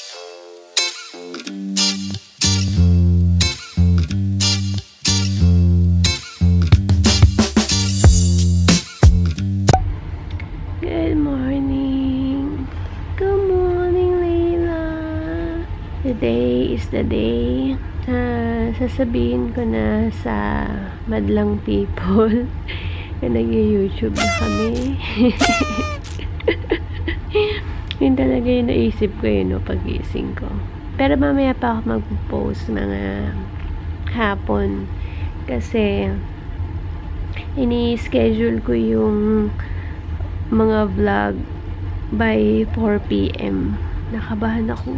Good morning. Good morning, Layla. Today is the day. Sasabihin ko na sa madlang people na nag-YouTube na kami. Yun talaga yung naisip ko yun, no, pag-gising ko. Pero mamaya pa ako mag-post mga hapon. Kasi ini-schedule ko yung mga vlog by 4 PM. Nakabahan ako.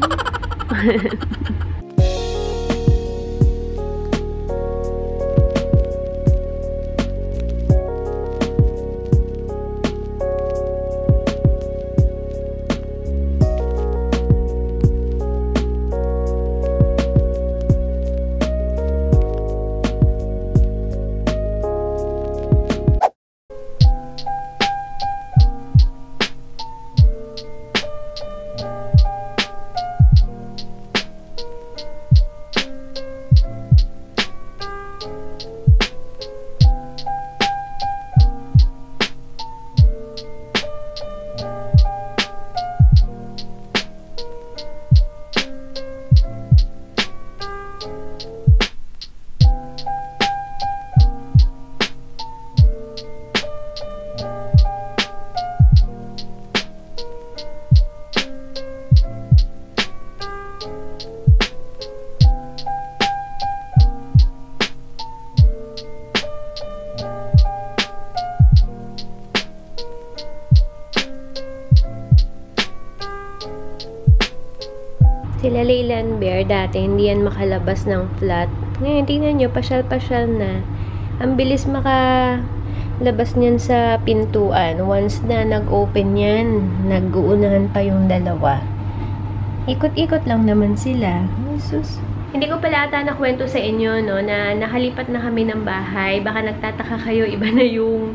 Sila Layla and Bear, dati hindi yan makalabas ng flat. Ngayon, tingnan nyo, pasyal-pasyal na. Ang bilis makalabas niyan sa pintuan. Once na nag-open yan, nag-uunahan pa yung dalawa. Ikot-ikot lang naman sila. Jesus. Hindi ko pala ata nakwento sa inyo, no, na nakalipat na kami ng bahay. Baka nagtataka kayo, iba na yung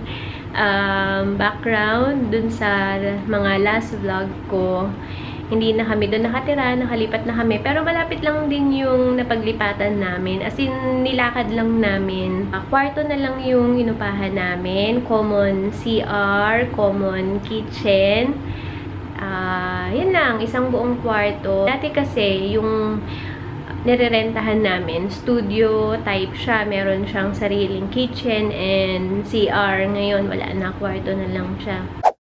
background dun sa mga last vlog ko. Hindi na kami doon nakatira, nakalipat na kami. Pero malapit lang din yung napaglipatan namin. As in, nilakad lang namin. Kwarto na lang yung inupahan namin. Common CR, common kitchen. Yun lang, isang buong kwarto. Dati kasi, yung nirerentahan namin, studio type siya. Meron siyang sariling kitchen and CR. Ngayon, wala na, kwarto na lang siya.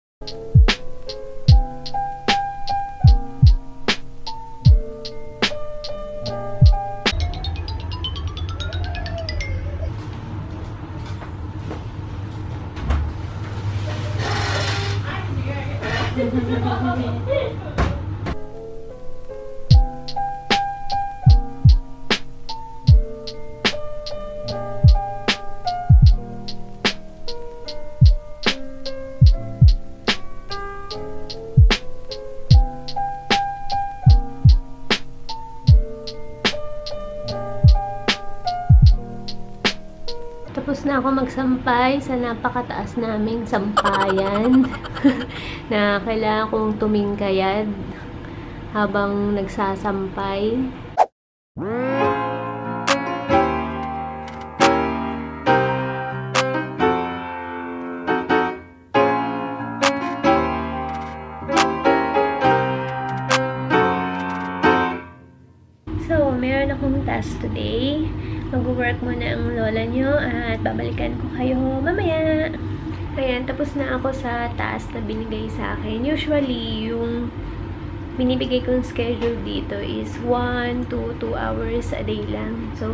Tapos na ako magsampay sa napakataas naming sampayan na kailangan kong tumingkayad habang nagsasampay. So, meron akong task today. Mag-work muna ang lola nyo at babalikan ko kayo mamaya. Ayan, tapos na ako sa task na binigay sa akin. Usually, yung binibigay kong schedule dito is 1 to 2 hours a day lang. So,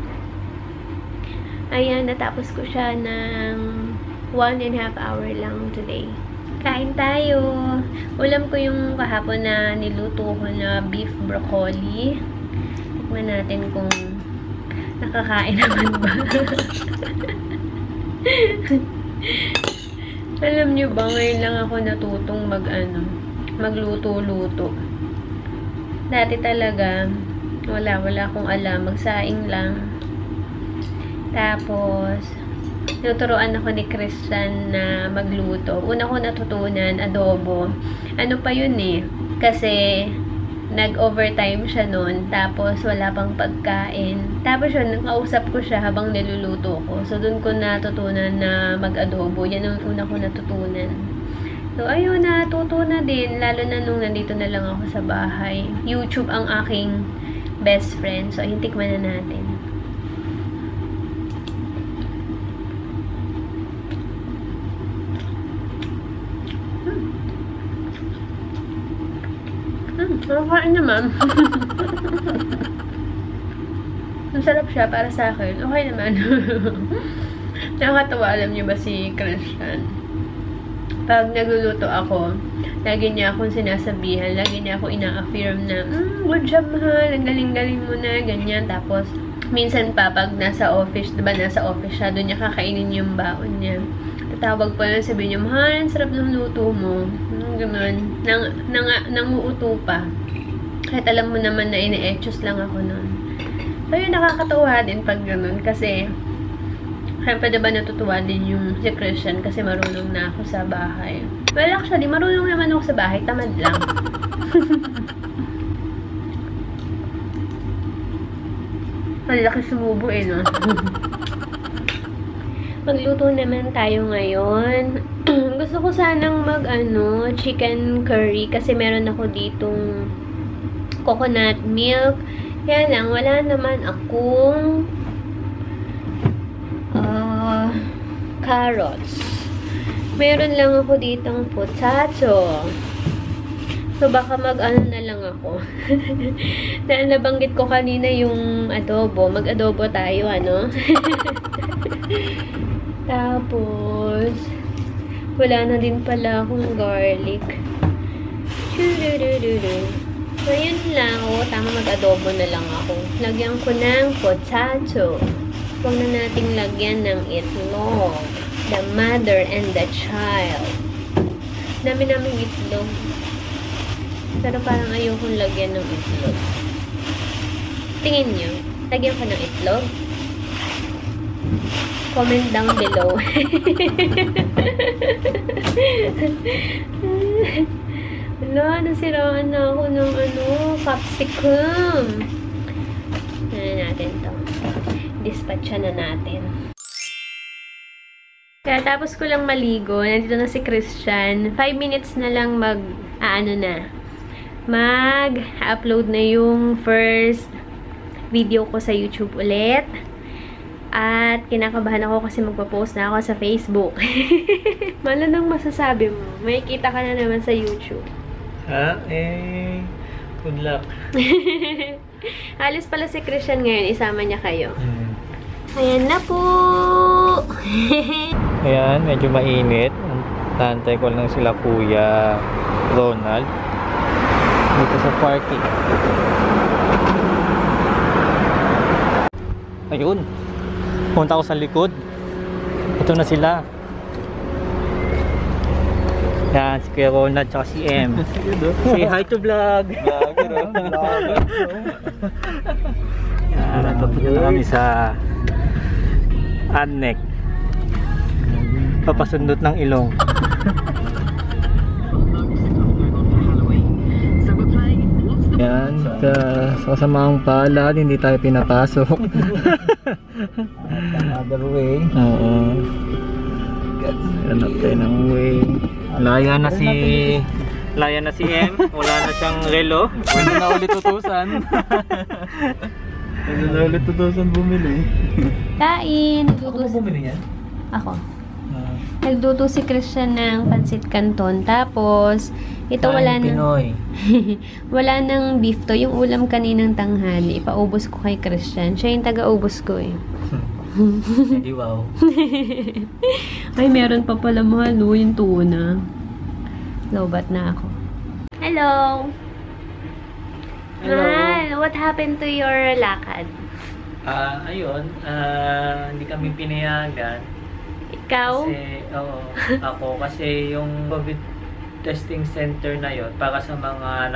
ayan, natapos ko siya ng 1.5 hour lang today. Kain tayo! Ulam ko yung kahapon na niluto ko na beef broccoli. Tikman natin kung nakakain naman ba. Alam nyo ba, ngayon lang ako natutong magluto-luto. Dati talaga, wala akong alam. Magsaing lang. Tapos, tuturuan ako ni Christian na magluto. Una ko natutunan, adobo. Ano pa yun eh? Kasi, nag-overtime siya noon, tapos wala pang pagkain. Tapos yun, nakausap ko siya habang niluluto ko. So, doon ko natutunan na mag-adobo. Yan ang una ko natutunan. So, ayun, natuto na din. Lalo na nung nandito na lang ako sa bahay. YouTube ang aking best friend. So, ayun, tikman na natin. Nakakain naman. Ang sarap siya para sa akin. Okay naman. Nakakatawa, alam niyo ba si Christian? Pag nagluluto ako, lagi niya akong sinasabihan, lagi niya ako ina-affirm na, good job, mahal, ang galing-galing mo na, ganyan. Tapos, minsan pa, pag nasa office, diba, nasa office siya, doon niya kakainin yung baon niya. Tatawag pa lang, sabihin niya, mahal, ang sarap ng luto mo. Ganun. Nanguuto pa. Kahit alam mo naman na ine-etchos lang ako nun. So, yun, nakakatawa din pag ganun. Kasi, syempre diba natutuwa din yung si Christian kasi marunong na ako sa bahay. Well, actually, marunong naman ako sa bahay. Tamad lang. Malaki sumubo eh, no? Magluto naman tayo ngayon. Gusto ko sanang chicken curry kasi meron ako ditong coconut milk. Kaya lang, wala naman akong carrots. Meron lang ako ditong potato. So, baka na lang ako. Nabanggit ko kanina yung adobo. Mag-adobo tayo, Tapos, wala na din pala akong garlic. So, yun lang. Tama, mag-adobo na lang ako. Lagyan ko ng potato. Huwag na nating lagyan ng itlog. The mother and the child. Dami namin itlog. Pero parang ayokong lagyan ng itlog. Tingin nyo, lagyan ko ng itlog? Comment down below. Wala, nasiraan na ako ng capsicum. Natin to. Dispatcha na natin. Kaya tapos ko lang maligo. Nandito na si Christian. 5 minutes na lang mag-upload na yung first video ko sa YouTube ulit. At kinakabahan ako kasi magpa-post na ako sa Facebook. Malo nang masasabi mo. May kita ka na naman sa YouTube. Good luck. Alis pala si Christian ngayon. Isama niya kayo. Ayan na po. Ayan, medyo mainit. Tantay ko lang sila Kuya Ronald dito sa parking. Ayun, punta ako sa likod. Ito na sila. Yan, si Kuya Ronald tsaka si M. Say hi to vlog. Yan, papunta na kami sa Annek. Papasundot ng ilong. Yan, sa kasamaang palad, hindi tayo pinapasok. Another way. Oo. Hanap tayo ng way. Laya na si M. Wala na siyang relo. Pwede na ulit tutusan. Pwede na ulit tutusan bumili. Kain. Ako bumili yan? Ako. Nagluto si Christian ng pancit canton. Tapos, ito wala wala nang beef to. Yung ulam kaninang tanghali. Ipaubos ko kay Christian. Siya yung taga-ubos ko eh. Hindi wow. Ay, meron pa pala mahal yung tuna. Lobat na ako. Hello! Hello! Mahal, what happened to your lakad? Ayun, hindi kami pinayagan. Ikaw? Kasi yung COVID testing center na yon para sa mga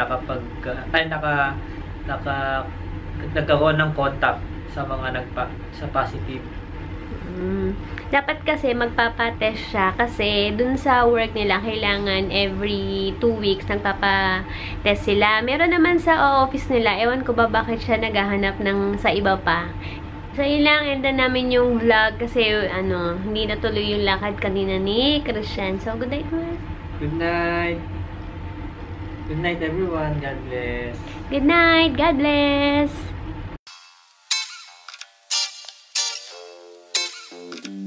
nagkaroon ng contact sa mga sa positive. Dapat kasi magpapatest siya kasi dun sa work nila kailangan every 2 weeks nagpapatest sila. Meron naman sa office nila, ewan ko ba bakit siya naghahanap ng sa iba pa. So, yun lang, enda namin yung vlog kasi hindi natuloy yung lakad kanina ni Christian. So, good night, man. Good night. Good night, everyone. God bless. Good night. God bless.